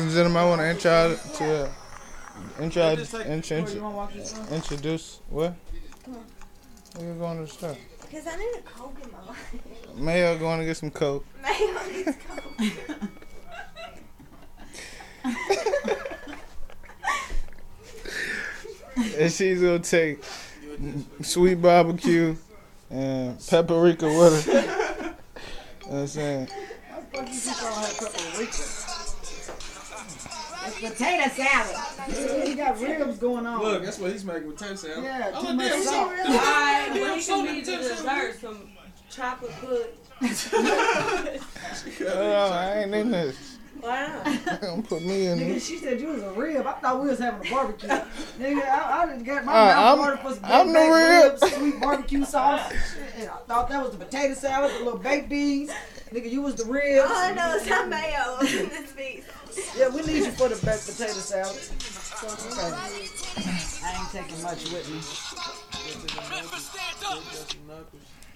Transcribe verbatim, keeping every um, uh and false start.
and gentlemen, I want to intro to uh, intro, intro, introduce what? Where you going to the store? Because I need a Coke in my life. Mayo going to get some Coke. Mayo needs Coke. And she's going to take sweet barbecue and paprika with her. You know what I'm saying? It's potato salad. Yeah, he got ribs going on. Look, that's what he's making, potato salad. Yeah, oh, too much damn, salt. Really? Alright, well, he so can be the dessert, some chocolate pudding. Oh, I ain't in this. Wow. Don't put me in Nigga, this. she said you was a rib. I thought we was having a barbecue. Nigga, I, I done got my Uh, mouth I'm- watered for some I'm baked the ribs, sweet barbecue sauce. And I thought that was the potato salad, the little baked beans. Nigga, you was the ribs. All I know is how mayo was in this piece. Yeah, we need you for the baked potato salad. Okay. I ain't taking much with me.